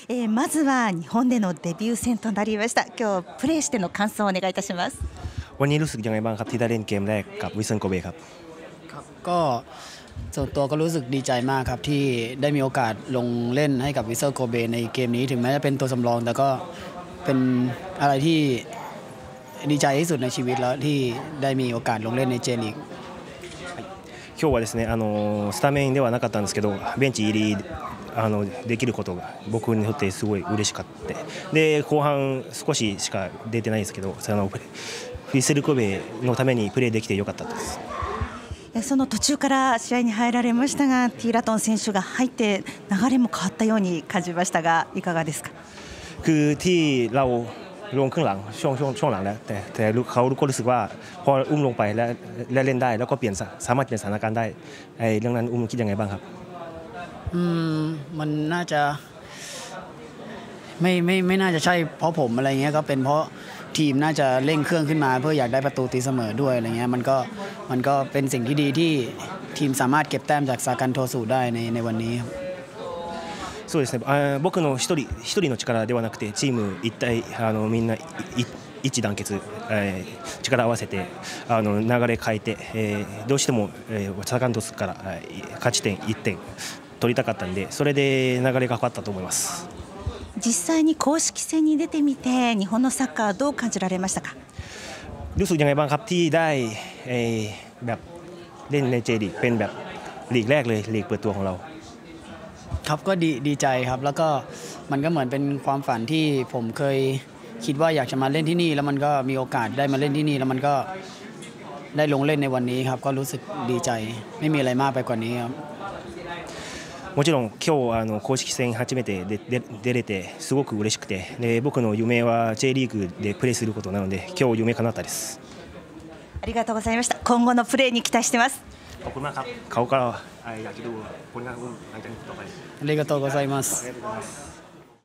まずは日本でのデビュー戦となりました。今日プレーしての感想をお願いいたします。 วันนี้รู้สึกยังไงบ้างครับที่ได้เล่นเกมแรกกับวิเซนโกเบครับครับก็ส่วนตัวก็รู้สึกดีใจมากครับที่ได้มีโอกาสลงเล่นให้กับวิเซอร์โกเบในเกมนี้ถึงแม้จะเป็นตัวสำรองแต่ก็เป็นอะไรที่ดีใจที่สุดในชีวิตแล้วที่ได้มีโอกาสลงเล่นในเจลีก今日はですねスタメンではなかったんですけどベンチ入りできることが僕にとってすごい嬉しかったで後半少ししか出てないですけどフィッセルコベのためにプレーできてよかったです。 その途中から試合に入られましたがティーラトン選手が入って流れも変わったように感じましたがいかがですか。 คือที่เราลงครึ่งหลังช่วงหลังแล้วแต่เขาก็รู้สึกว่าพออุ้มลงไปแล้วเล่นได้แล้วก็สามารถเปลี่ยนสถานการณ์ได้เรื่องนั้นอุ้มคิดยังไงบ้างครับมันน่าจะไม่น่าจะใช่เพราะผมอะไรเงี้ยก็เป็นเพราะทีมน่าจะเร่งเครื่องขึ้นมาเพื่ออยากได้ประตูตีเสมอด้วยอะไรเงี้ยมันก็เป็นสิ่งที่ดีที่ทีมสามารถเก็บแต้มจากซากันโทสุได้ในวันนี้ครับそうですね僕の一人の力ではなくてチーム一体みんな一致団結力を合わせて流れ変えてどうしてもサカントスから勝ち点1点取りたかったんでそれで流れが変わったと思います。 実際に公式戦に出てみて日本のサッカーどう感じられましたか。 รู้สึกยังไงบ้างครับที่ได้แบบเล่นในเจลีกเป็นแบบลีกแรกเลยลีกเปิดตัวของเราครับก็ดีใจครับแล้วก็มันก็เหมือนเป็นความฝันที่ผมเคยคิดว่าอยากจะมาเล่นที่นี่แล้วมันก็มีโอกาสได้มาเล่นที่นี่แล้วมันก็ได้ลงเล่นในวันนี้ครับก็รู้สึกดีใจไม่มีอะไรมากไปกว่านี้ครับもちろん今日公式戦初めて出れてすごく嬉しくてで僕の夢は J リーグでプレーすることなので今日夢叶ったです。 ありがとうございました。今後のプレーに期待してます。 ขอบคุณมากครับเขาก็อยากจะดูผลงานหลังจากนี้ต่อไปありがとうございます。 ありがとうございます